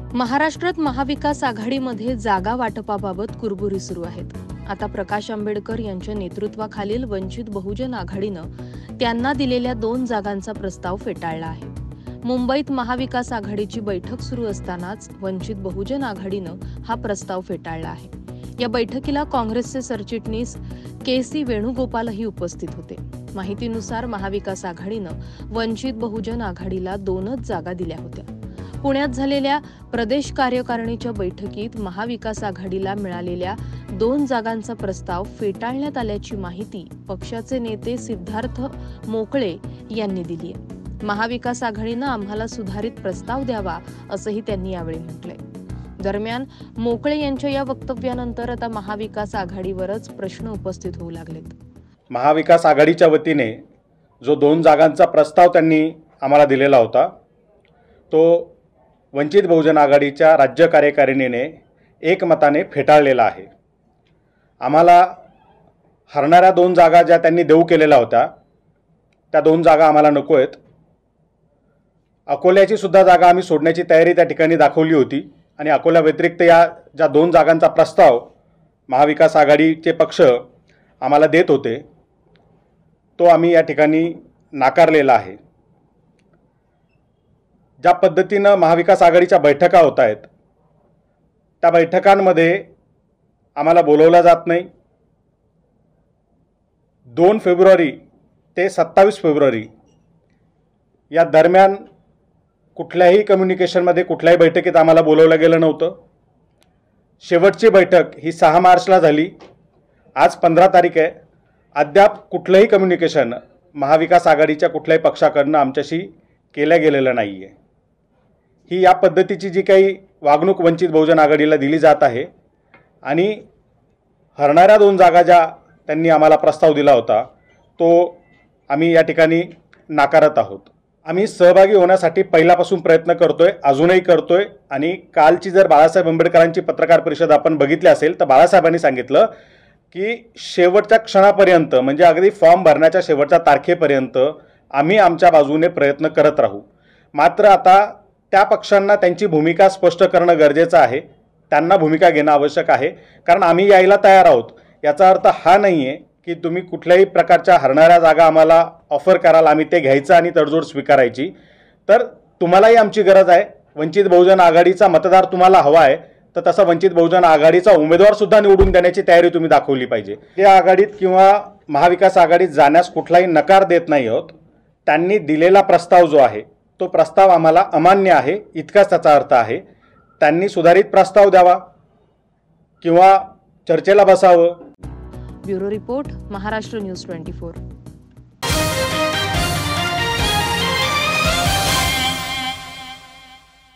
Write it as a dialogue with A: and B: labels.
A: महाराष्ट्रात महाविकास आघाडीमध्ये जागा वाटपाबाबत कुरबुरी सुरू आहेत। आता प्रकाश आंबेडकर यांच्या नेतृत्वाखालील वंचित बहुजन आघाडीनं त्यांना दिलेल्या 2 जागांचा प्रस्ताव फेटाळला आहे। मुंबईत महाविकास आघाडीची बैठक सुरू असतानाच वंचित बहुजन आघाडीनं हा प्रस्ताव फेटाळला आहे। या बैठकीला काँग्रेसचे सरचिटणीस के.सी. वेणुगोपालही उपस्थित होते। माहितीनुसार महाविकास आघाडीनं वंचित बहुजन आघाडीला 2च जागा दिल्या होत्या। पुण्यात झालेल्या प्रदेश कार्यकारिणीच्या बैठकीत महाविकास आघाडीला मिळालेल्या 2 जागांचा प्रस्ताव फेटाळण्यात आल्याची माहिती पक्षाचे नेते सिद्धार्थ मोकळे यांनी दिली आहे। महाविकास आघाडीनं आम्हाला सुधारित प्रस्ताव द्यावा असंही त्यांनी यावेळी म्हटलंय। दरम्यान मोकळे यांच्या या वक्तव्यानंतर आता महाविकास आघाडीवरच प्रश्न उपस्थित होऊ लागलेत।
B: महाविकास आघाडीच्या वतीने जो 2 जागांचा प्रस्ताव त्यांनी आम्हाला दिलेला होता तो वंचित बहुजन आघाडीच्या राज्य कार्यकारिणीने एकमताने फेटाळलेला आहे। आम्हाला हरणाऱ्या 2 जागा ज्या त्यांनी देऊ केलेल्या होत्या त्या 2 जागा आम्हाला नको आहेत। अकोल्याची सुद्धा जागा आम्ही सोडण्याची तयारी त्या ठिकाणी दाखवली होती आणि अकोला व्यतिरिक्त या ज्या 2 जागांचा प्रस्ताव महाविकास आघाडीचे पक्ष आम्हाला देत होते तो आम्ही या ठिकाणी नाकारलेला आहे। ज्या पद्धतीनं महाविकास आघाडीच्या बैठका होत आहेत त्या बैठकांमध्ये आम्हाला बोलवलं जात नाही। 2 फेब्रुवारी ते 27 फेब्रुवारी या दरम्यान कुठल्याही कम्युनिकेशनमध्ये कुठल्याही बैठकीत आम्हाला बोलवलं गेलं नव्हतं। शेवटची बैठक ही 6 मार्चला झाली। आज 15 तारीख आहे। अद्याप कुठलंही कम्युनिकेशन महाविकास आघाडीच्या कुठल्याही पक्षाकडनं आमच्याशी केलं गेलेलं नाही आहे। ही या पद्धतीची जी काही वागणूक वंचित बहुजन आघाडीला दिली जात आहे आणि हरणाऱ्या 2 जागा ज्या त्यांनी आम्हाला प्रस्ताव दिला होता तो आम्ही या ठिकाणी नाकारत आहोत। आम्ही सहभागी होण्यासाठी पहिल्यापासून प्रयत्न करतोय, अजूनही करतोय आणि कालची जर बाळासाहेब आंबेडकरांची पत्रकार परिषद आपण बघितली असेल तर बाळासाहेबांनी सांगितलं की शेवटच्या क्षणापर्यंत म्हणजे अगदी फॉर्म भरण्याच्या शेवटच्या तारखेपर्यंत आम्ही आमच्या बाजूने प्रयत्न करत राहू। मात्र आता त्या पक्षांना त्यांची भूमिका स्पष्ट करणं गरजेचं आहे, त्यांना भूमिका घेणं आवश्यक आहे, कारण आम्ही यायला तयार आहोत। याचा अर्थ हा नाही आहे की तुम्ही कुठल्याही प्रकारच्या हरणाऱ्या जागा आम्हाला ऑफर कराल, आम्ही ते घ्यायचं आणि तडजोड स्वीकारायची। तर तुम्हालाही आमची गरज आहे। वंचित बहुजन आघाडीचा मतदार तुम्हाला हवा आहे तर तसा वंचित बहुजन आघाडीचा उमेदवारसुद्धा निवडून देण्याची तयारी तुम्ही दाखवली पाहिजे। या आघाडीत किंवा महाविकास आघाडीत जाण्यास कुठलाही नकार देत नाही आहोत। त्यांनी दिलेला प्रस्ताव जो आहे तो प्रस्ताव आम्हाला अमान्य आहे इतकाच त्याचा अर्थ आहे। त्यांनी सुधारित प्रस्ताव द्यावा किंवा चर्चेला बसावं।
A: Bureau report, Maharashtra news 24।